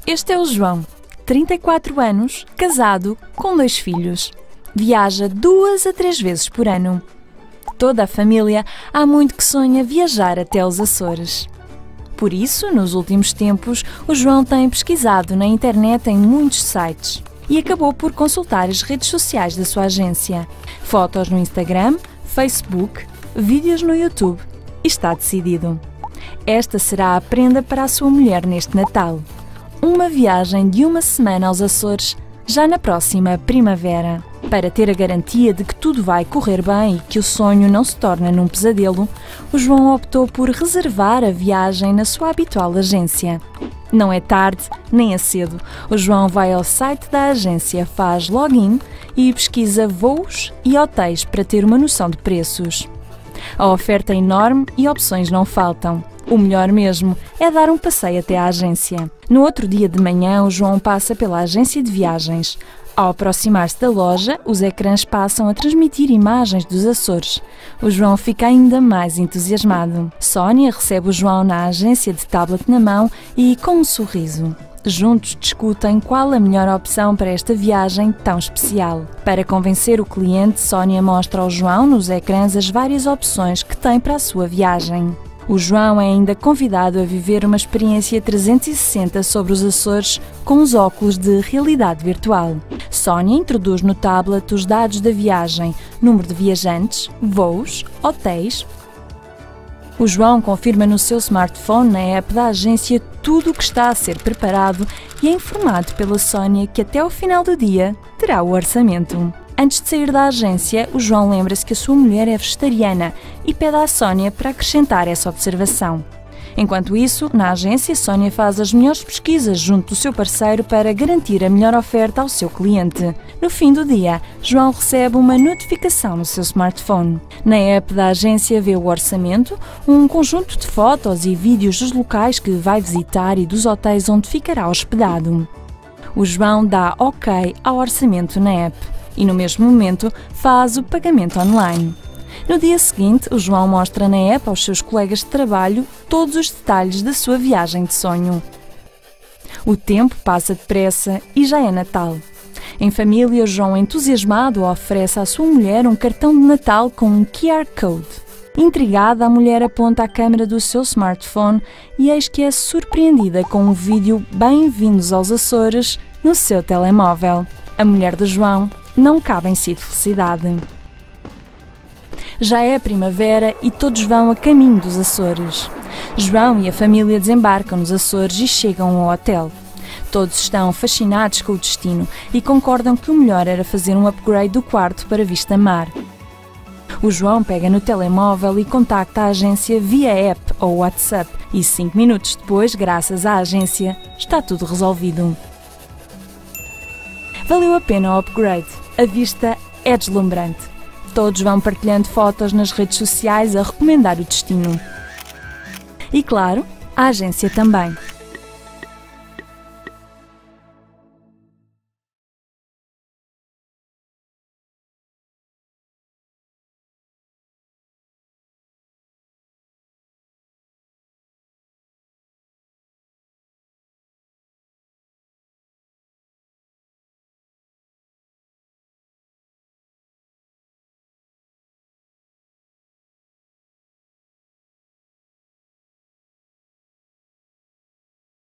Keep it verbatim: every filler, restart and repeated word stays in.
Este é o João, trinta e quatro anos, casado, com dois filhos. Viaja duas a três vezes por ano. Toda a família há muito que sonha viajar até os Açores. Por isso, nos últimos tempos, o João tem pesquisado na internet em muitos sites e acabou por consultar as redes sociais da sua agência. Fotos no Instagram, Facebook, vídeos no YouTube. E está decidido. Esta será a prenda para a sua mulher neste Natal. Uma viagem de uma semana aos Açores, já na próxima primavera. Para ter a garantia de que tudo vai correr bem e que o sonho não se torna num pesadelo, o João optou por reservar a viagem na sua habitual agência. Não é tarde, nem é cedo. O João vai ao site da agência, faz login e pesquisa voos e hotéis para ter uma noção de preços. A oferta é enorme e opções não faltam. O melhor mesmo é dar um passeio até à agência. No outro dia de manhã, o João passa pela agência de viagens. Ao aproximar-se da loja, os ecrãs passam a transmitir imagens dos Açores. O João fica ainda mais entusiasmado. Sónia recebe o João na agência de tablet na mão e com um sorriso. Juntos discutem qual a melhor opção para esta viagem tão especial. Para convencer o cliente, Sónia mostra ao João nos ecrãs as várias opções que tem para a sua viagem. O João é ainda convidado a viver uma experiência trezentos e sessenta sobre os Açores com os óculos de realidade virtual. Sónia introduz no tablet os dados da viagem, número de viajantes, voos, hotéis. O João confirma no seu smartphone, na app da agência, tudo o que está a ser preparado e é informado pela Sónia que até ao final do dia terá o orçamento. Antes de sair da agência, o João lembra-se que a sua mulher é vegetariana e pede à Sónia para acrescentar essa observação. Enquanto isso, na agência, Sónia faz as melhores pesquisas junto do seu parceiro para garantir a melhor oferta ao seu cliente. No fim do dia, João recebe uma notificação no seu smartphone. Na app da agência vê o orçamento, um conjunto de fotos e vídeos dos locais que vai visitar e dos hotéis onde ficará hospedado. O João dá OK ao orçamento na app e, no mesmo momento, faz o pagamento online. No dia seguinte, o João mostra na app aos seus colegas de trabalho todos os detalhes da sua viagem de sonho. O tempo passa depressa e já é Natal. Em família, o João, entusiasmado, oferece à sua mulher um cartão de Natal com um Q R Code. Intrigada, a mulher aponta a câmera do seu smartphone e eis que é surpreendida com um vídeo Bem-vindos aos Açores no seu telemóvel. A mulher de João não cabe em si de felicidade. Já é primavera e todos vão a caminho dos Açores. João e a família desembarcam nos Açores e chegam ao hotel. Todos estão fascinados com o destino e concordam que o melhor era fazer um upgrade do quarto para vista mar. O João pega no telemóvel e contacta a agência via app ou WhatsApp e cinco minutos depois, graças à agência, está tudo resolvido. Valeu a pena o upgrade. A vista é deslumbrante. Todos vão partilhando fotos nas redes sociais a recomendar o destino. E claro, a agência também.